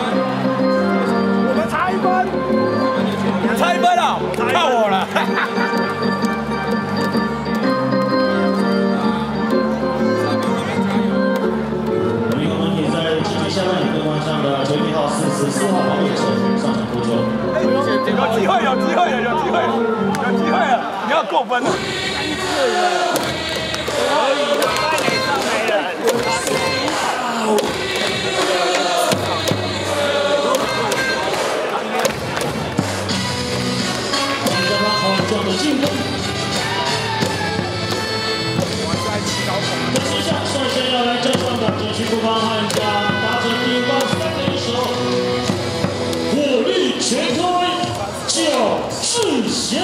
我们差1分，差1分了，靠我了。 我们也在积极下半场更换上的球衣号44号黄伟成上场投球。 有机会了，你要过分了。可以的，快点上来了。 这的进攻，那接下率先要来站上的这区不帮悍将，打着第3的一手，火力全开，叫志贤。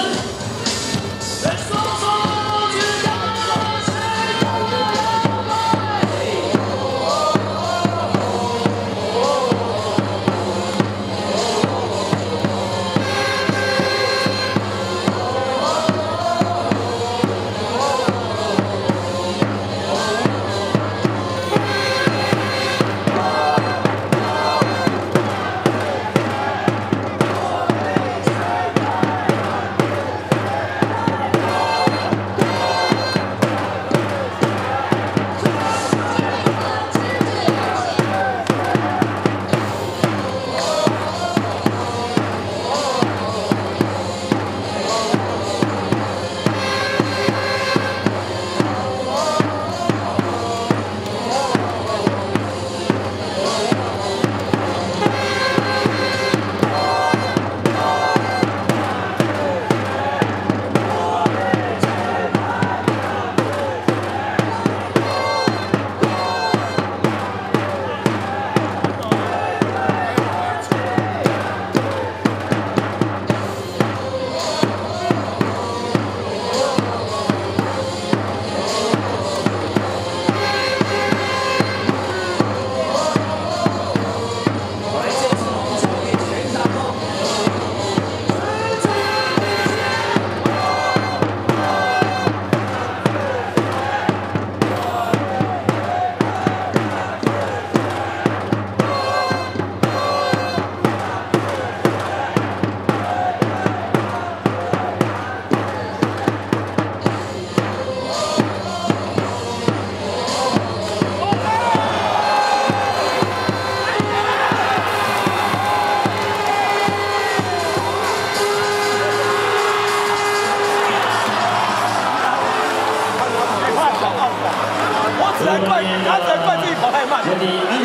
他只能怪自己跑太慢。 第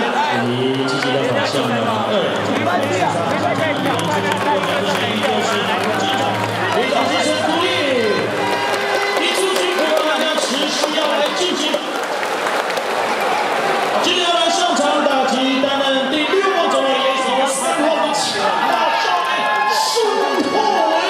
1，积极的跑向了2。 没关系啊，没关系， 队长支持鼓励，一出局，大家持续要来进行。今天要来上场打击担任第6号中野野手3号的强大少年苏拓伟。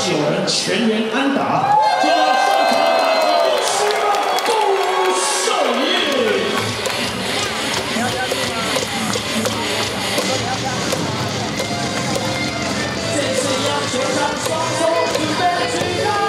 9人全员安打。接着上场打击第7棒龚胜义。这次要全场双手准备起来。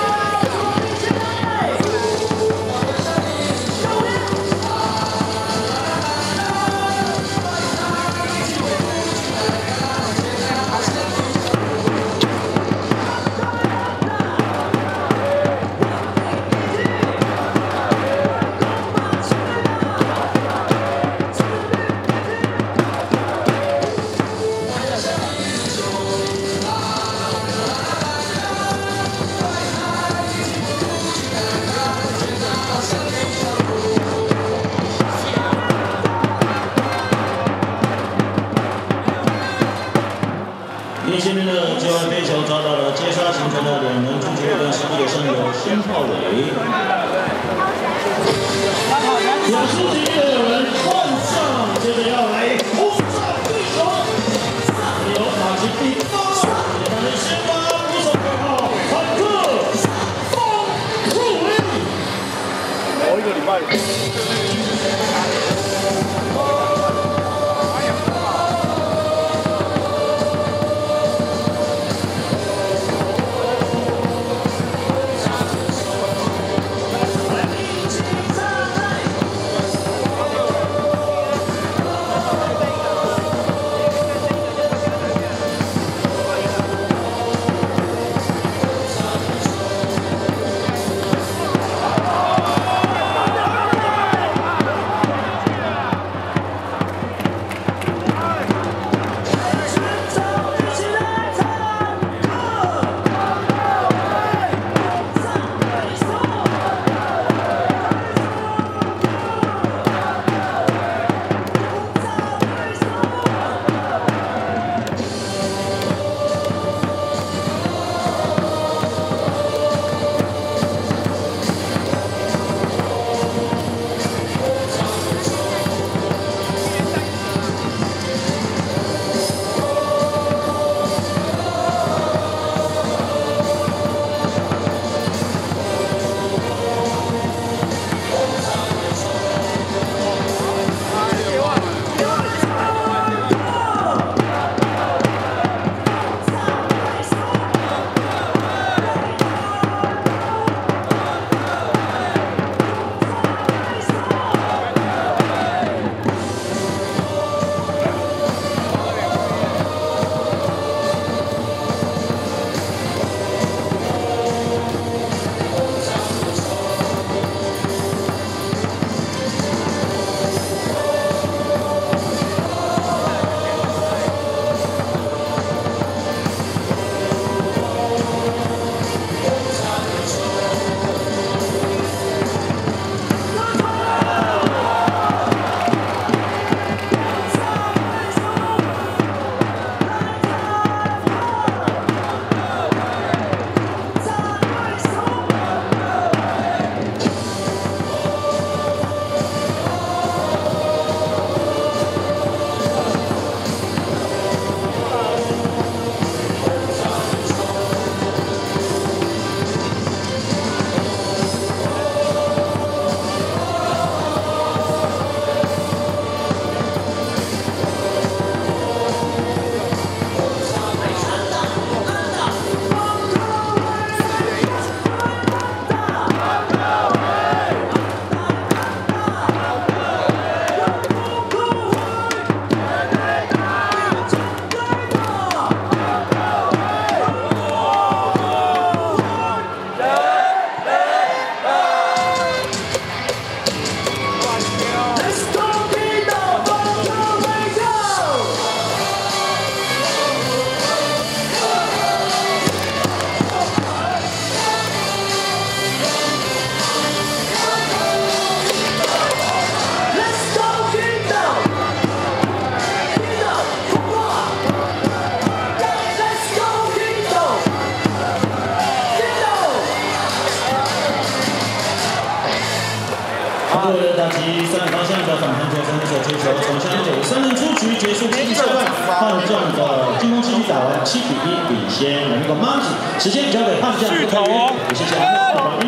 前面的9号飞球遭到了接杀形成的2人终结跟实力的胜有申浩伟。有出局的有人换上，接着要来轰炸对手。有打击第8棒，也拿着先发捕手2号坦克方库林。 一个礼拜。 各位打击3人方向的反弹球，从手接球，从相给3人出局，结束第一下半，悍将的进攻继续打完7比1领先。那个 Monty， 时间交给悍将，谢谢。